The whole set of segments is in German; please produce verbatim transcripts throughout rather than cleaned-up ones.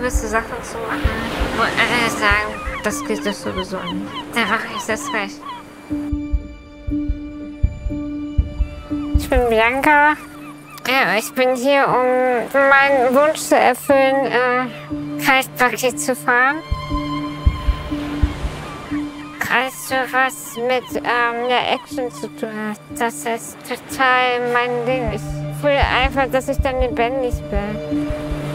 gewisse Sachen zu machen, wo alle sagen, das geht doch sowieso nicht. Da mache ich das recht. Ich bin Bianca. Ja, ich bin hier, um meinen Wunsch zu erfüllen, äh, Kreispaket zu fahren. Weißt du, was mit ähm, der Action zu tun hat? Das ist total mein Ding. Ich fühle einfach, dass ich dann lebendig bin.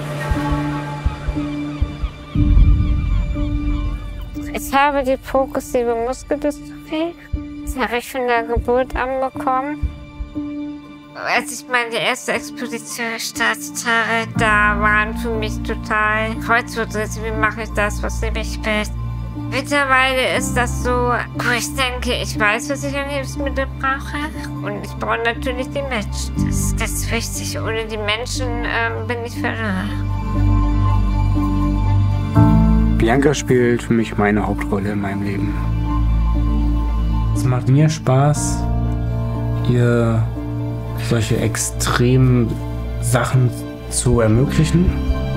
Ich habe die progressive Muskeldystrophie. Das habe ich von der Geburt an bekommen. Als ich meine erste Expedition gestartet habe, da waren für mich total Kreuzworträtsel, wie mache ich das, was nehme ich mit. Mittlerweile ist das so, wo ich denke, ich weiß, was ich an Lebensmitteln brauche und ich brauche natürlich die Menschen. Das, das ist wichtig. Ohne die Menschen ähm, bin ich verloren. Bianca spielt für mich meine Hauptrolle in meinem Leben. Es macht mir Spaß, ihr solche extremen Sachen zu ermöglichen.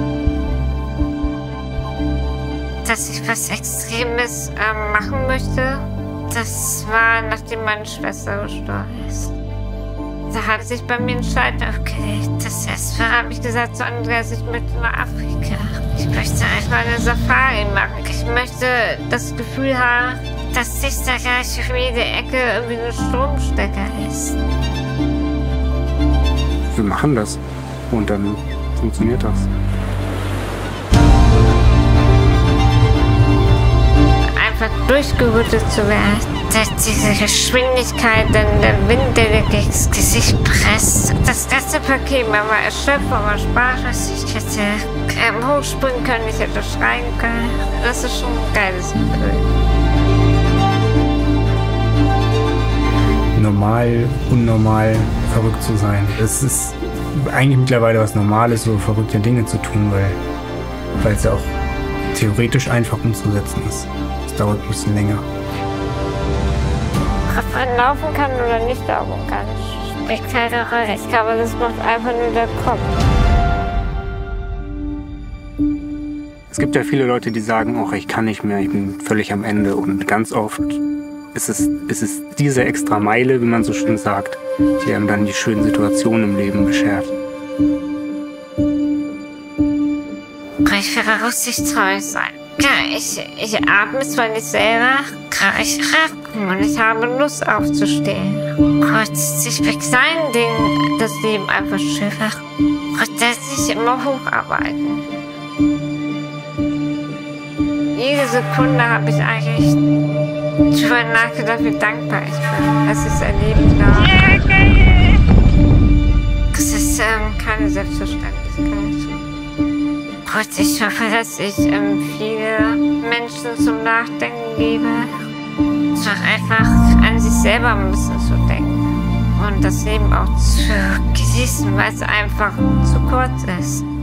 Dass ich was Extremes ähm, machen möchte, das war, nachdem meine Schwester gestorben ist. Da hat sich bei mir ein Schalter aufgelegt. Das erste Mal habe ich gesagt zu Andreas, ich möchte nach Afrika. Ich möchte einfach eine Safari machen. Ich möchte das Gefühl haben, dass sich da gleich auf jede Ecke irgendwie ein Stromstecker ist. Wir machen das und dann funktioniert das. Einfach durchgerüttelt zu werden, dass diese Geschwindigkeit, dann der Wind, der dir gegen Gesicht presst. Das ganze Paket, man war erschöpft, man war sprachlos, ich hätte ähm, hochspringen können, ich hätte schreien können. Das ist schon ein geiles Gefühl. Normal, unnormal, verrückt zu sein. Es ist eigentlich mittlerweile was Normales, so verrückte Dinge zu tun, weil weil es ja auch theoretisch einfach umzusetzen ist. Es dauert ein bisschen länger. Ob man laufen kann oder nicht laufen kann, spielt keine Rolle. Ich glaube, das macht einfach nur der Kopf. Es gibt ja viele Leute, die sagen, oh, ich kann nicht mehr, ich bin völlig am Ende. Und ganz oft ist es, ist es diese extra Meile, wie man so schön sagt, die einem dann die schönen Situationen im Leben beschert. Ich will rücksichtsvoll sein. Ja, ich, ich atme zwar nicht selber, kann ich rappen und ich habe Lust aufzustehen. Und sich bei kleinen Dingen das Leben einfach schön machen und dann sich immer hocharbeiten. Jede Sekunde habe ich eigentlich darüber nachgedacht, wie dankbar ich bin, dass ich es erleben darf. Ja, geil! Das ist ähm, keine Selbstverständlichkeit. Und ich hoffe, dass ich ähm, viele Menschen zum Nachdenken gebe, so einfach an sich selber ein bisschen zu denken und das Leben auch zu genießen, weil es einfach zu kurz ist.